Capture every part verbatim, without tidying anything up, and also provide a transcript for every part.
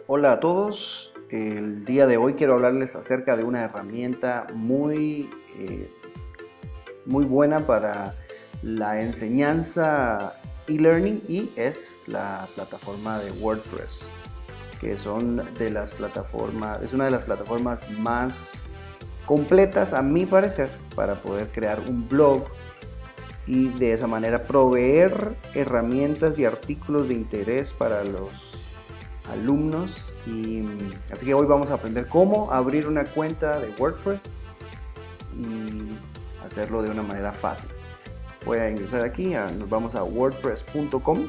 Hola a todos, el día de hoy quiero hablarles acerca de una herramienta muy, eh, muy buena para la enseñanza e-learning y es la plataforma de WordPress, que son de las plataformas, es una de las plataformas más completas a mi parecer para poder crear un blog y de esa manera proveer herramientas y artículos de interés para los alumnos. Y así que hoy vamos a aprender cómo abrir una cuenta de WordPress y hacerlo de una manera fácil. Voy a ingresar aquí, a, nos vamos a wordpress punto com.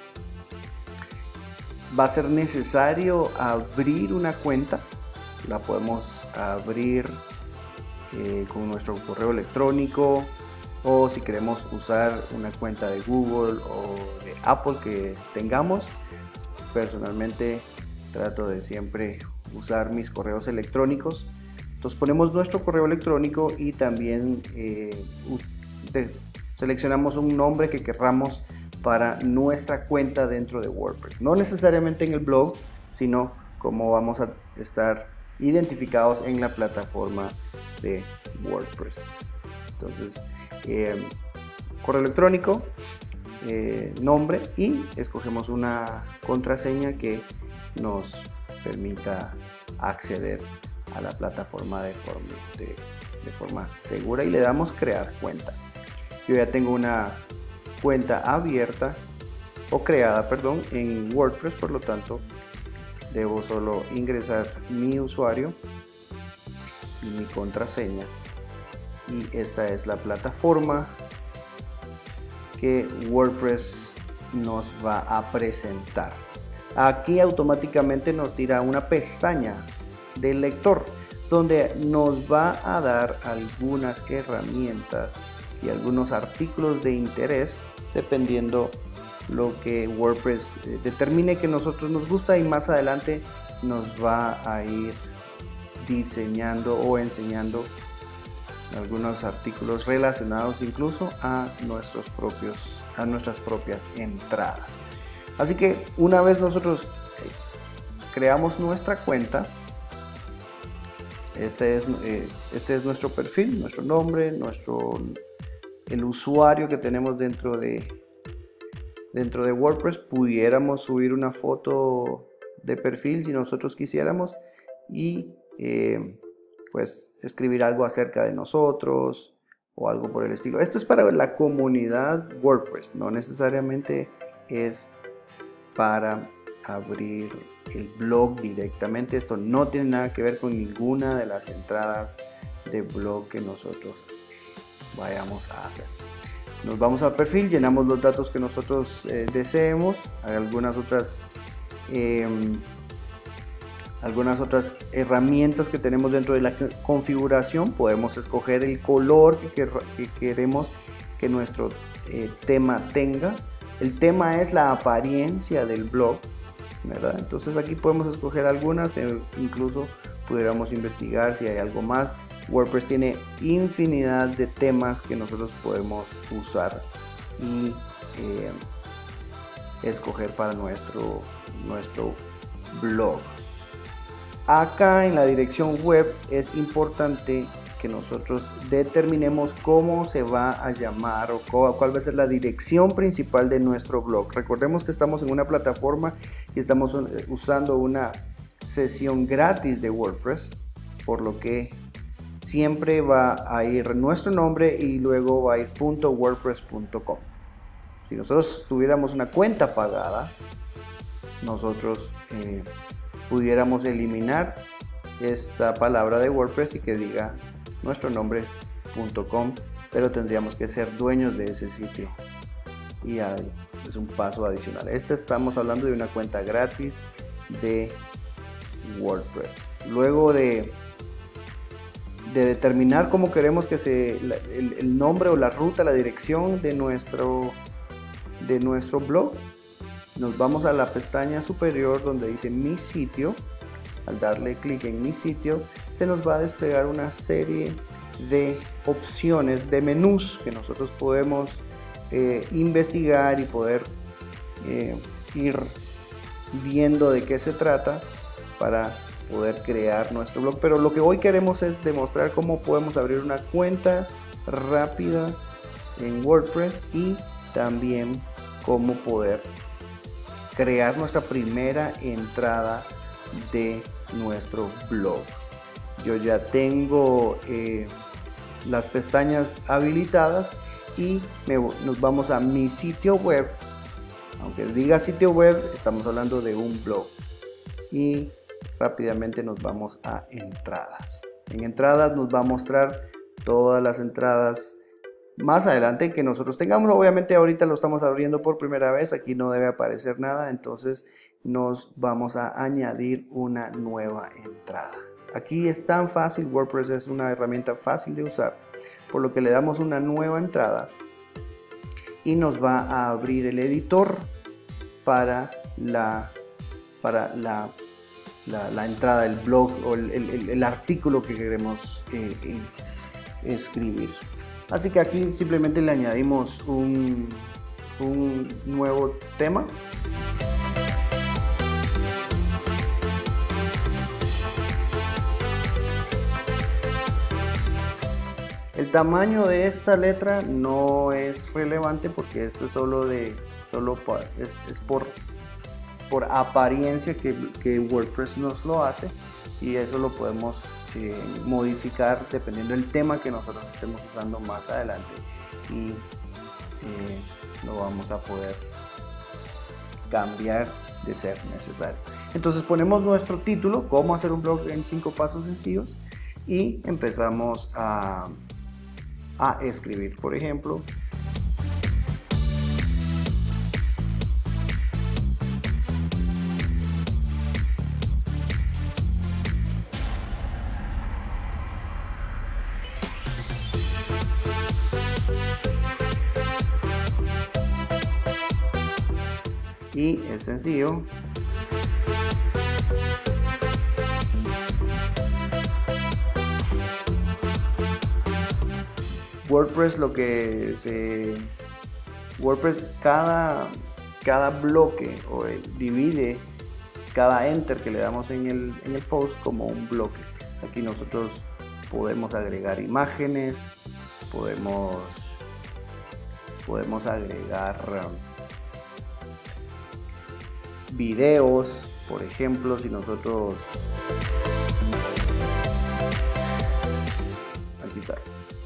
Va a ser necesario abrir una cuenta. La podemos abrir eh, con nuestro correo electrónico, o si queremos usar una cuenta de Google o de Apple que tengamos. Personalmente trato de siempre usar mis correos electrónicos. Entonces ponemos nuestro correo electrónico y también eh, seleccionamos un nombre que querramos para nuestra cuenta dentro de WordPress. No necesariamente en el blog, sino como vamos a estar identificados en la plataforma de WordPress. Entonces, eh, correo electrónico, eh, nombre, y escogemos una contraseña que nos permita acceder a la plataforma de forma, de, de forma segura, y le damos crear cuenta. Yo ya tengo una cuenta abierta o creada, perdón, en WordPress, por lo tanto debo solo ingresar mi usuario y mi contraseña, y esta es la plataforma que WordPress nos va a presentar. Aquí automáticamente nos tira una pestaña del lector donde nos va a dar algunas herramientas y algunos artículos de interés dependiendo lo que WordPress eh, determine que nosotros nos gusta, y más adelante nos va a ir diseñando o enseñando algunos artículos relacionados incluso a nuestros propios a nuestras propias entradas. Así que una vez nosotros creamos nuestra cuenta, este es, eh, este es nuestro perfil, nuestro nombre, nuestro el usuario que tenemos dentro de dentro de WordPress. Pudiéramos subir una foto de perfil si nosotros quisiéramos y eh, pues escribir algo acerca de nosotros o algo por el estilo. Esto es para la comunidad WordPress, no necesariamente es para abrir el blog directamente. Esto no tiene nada que ver con ninguna de las entradas de blog que nosotros vayamos a hacer. Nos vamos al perfil, llenamos los datos que nosotros eh, deseemos. Hay algunas otras eh, algunas otras herramientas que tenemos dentro de la configuración. Podemos escoger el color que, que, que queremos que nuestro eh, tema tenga. El tema es la apariencia del blog, ¿verdad? Entonces aquí podemos escoger algunas, eh, incluso pudiéramos investigar si hay algo más. WordPress tiene infinidad de temas que nosotros podemos usar y eh, escoger para nuestro, nuestro blog. Acá en la dirección web es importante que nosotros determinemos cómo se va a llamar o cuál va a ser la dirección principal de nuestro blog. Recordemos que estamos en una plataforma y estamos usando una sesión gratis de WordPress, por lo que siempre va a ir nuestro nombre y luego va a ir .wordpress punto com. Si nosotros tuviéramos una cuenta pagada, nosotros eh, pudiéramos eliminar esta palabra de WordPress y que diga nuestro nombre punto com, pero tendríamos que ser dueños de ese sitio y hay, es un paso adicional. Este estamos hablando de una cuenta gratis de WordPress. Luego de, de determinar cómo queremos que se la, el, el nombre o la ruta, la dirección de nuestro de nuestro blog, nos vamos a la pestaña superior donde dice mi sitio. Al darle clic en mi sitio se nos va a desplegar una serie de opciones, de menús que nosotros podemos eh, investigar y poder eh, ir viendo de qué se trata para poder crear nuestro blog. Pero lo que hoy queremos es demostrar cómo podemos abrir una cuenta rápida en WordPress y también cómo poder crear nuestra primera entrada de nuestro blog. Yo ya tengo eh, las pestañas habilitadas y me, nos vamos a mi sitio web. Aunque diga sitio web, estamos hablando de un blog. Y rápidamente nos vamos a entradas. En entradas nos va a mostrar todas las entradas más adelante que nosotros tengamos. Obviamente ahorita lo estamos abriendo por primera vez, aquí no debe aparecer nada, entonces nos vamos a añadir una nueva entrada. Aquí es tan fácil, WordPress es una herramienta fácil de usar, por lo que le damos una nueva entrada y nos va a abrir el editor para la, para la, la, la entrada del blog o el, el, el artículo que queremos eh, eh, escribir. Así que aquí simplemente le añadimos un, un nuevo tema. El tamaño de esta letra no es relevante porque esto es solo de solo por, es, es por, por apariencia que, que WordPress nos lo hace, y eso lo podemos Eh, modificar dependiendo del tema que nosotros estemos usando más adelante, y eh, lo vamos a poder cambiar de ser necesario. Entonces ponemos nuestro título, cómo hacer un blog en cinco pasos sencillos, y empezamos a, a escribir. Por ejemplo, y es sencillo. WordPress lo que se WordPress cada cada bloque o el, divide cada enter que le damos en el, en el post como un bloque. Aquí nosotros podemos agregar imágenes, podemos podemos agregar um, videos, por ejemplo. Si nosotros aquí está,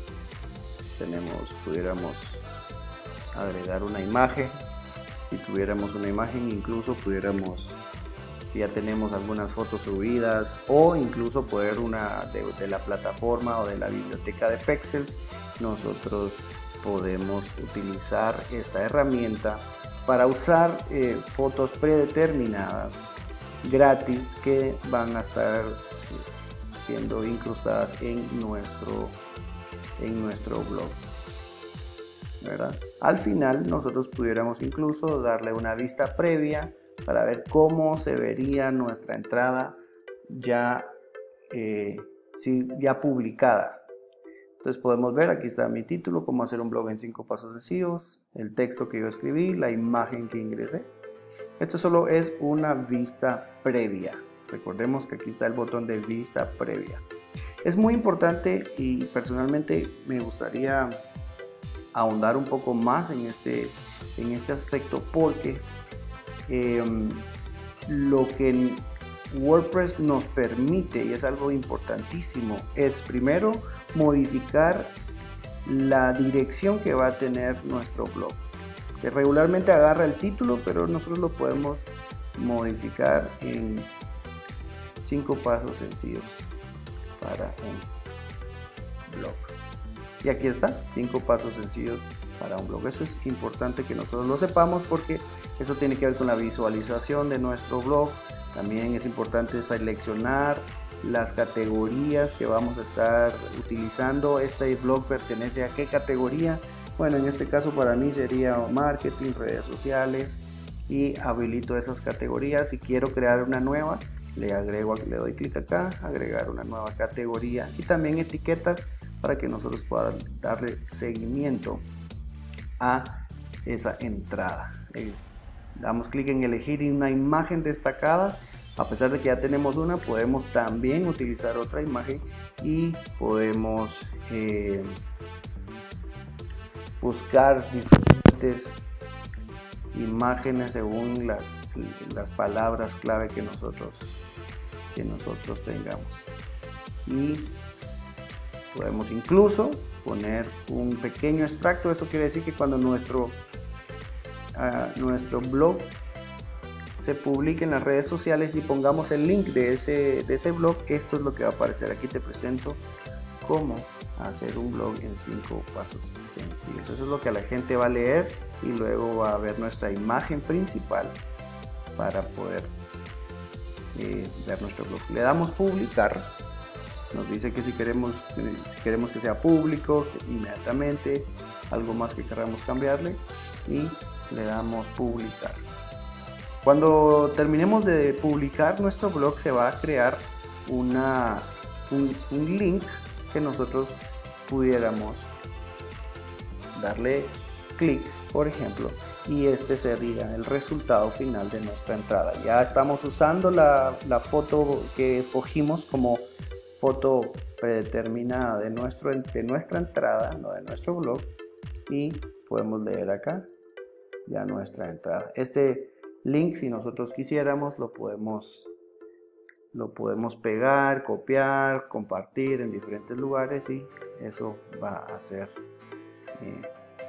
tenemos, pudiéramos agregar una imagen. Si tuviéramos una imagen, incluso pudiéramos, si ya tenemos algunas fotos subidas, o incluso poder una de, de la plataforma o de la biblioteca de Pexels, nosotros podemos utilizar esta herramienta para usar eh, fotos predeterminadas gratis que van a estar siendo incrustadas en nuestro en nuestro blog, ¿verdad? Al final nosotros pudiéramos incluso darle una vista previa para ver cómo se vería nuestra entrada ya, eh, si, ya publicada. Entonces podemos ver, aquí está mi título, cómo hacer un blog en cinco pasos sencillos, el texto que yo escribí, la imagen que ingresé. Esto solo es una vista previa. Recordemos que aquí está el botón de vista previa. Es muy importante, y personalmente me gustaría ahondar un poco más en este, en este aspecto, porque eh, lo que WordPress nos permite, y es algo importantísimo, es primero modificar la dirección que va a tener nuestro blog, que regularmente agarra el título, pero nosotros lo podemos modificar en cinco pasos sencillos para un blog. Y aquí está, cinco pasos sencillos para un blog. Eso es importante que nosotros lo sepamos, porque eso tiene que ver con la visualización de nuestro blog. También es importante seleccionar las categorías que vamos a estar utilizando. Este blog pertenece a qué categoría. Bueno, en este caso para mí sería marketing, redes sociales, y habilito esas categorías. Si quiero crear una nueva, le agrego, le doy clic acá, agregar una nueva categoría, y también etiquetas para que nosotros podamos darle seguimiento a esa entrada. Eh, damos clic en elegir una imagen destacada A pesar de que ya tenemos una, podemos también utilizar otra imagen y podemos eh, buscar diferentes imágenes según las, las palabras clave que nosotros, que nosotros tengamos. Y podemos incluso poner un pequeño extracto. Eso quiere decir que cuando nuestro, uh, nuestro blog se publique en las redes sociales y pongamos el link de ese, de ese blog, esto es lo que va a aparecer. Aquí te presento cómo hacer un blog en cinco pasos sencillos. Eso es lo que la gente va a leer y luego va a ver nuestra imagen principal para poder eh, ver nuestro blog. Le damos publicar. Nos dice que si queremos, si queremos que sea público, inmediatamente, algo más que queramos cambiarle, y le damos publicar. Cuando terminemos de publicar nuestro blog, se va a crear una, un, un link que nosotros pudiéramos darle clic, por ejemplo, y este sería el resultado final de nuestra entrada. Ya estamos usando la, la foto que escogimos como foto predeterminada de, nuestro, de nuestra entrada, no de nuestro blog, y podemos leer acá ya nuestra entrada. Este link, si nosotros quisiéramos, lo podemos, lo podemos pegar, copiar, compartir en diferentes lugares, y eso va a ser eh,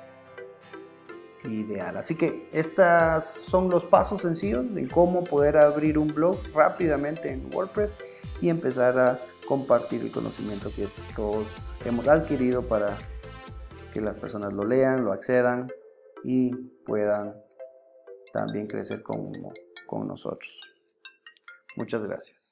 ideal. Así que estos son los pasos sencillos en cómo poder abrir un blog rápidamente en WordPress y empezar a compartir el conocimiento que todos hemos adquirido para que las personas lo lean, lo accedan y puedan también crecer con, con nosotros. Muchas gracias.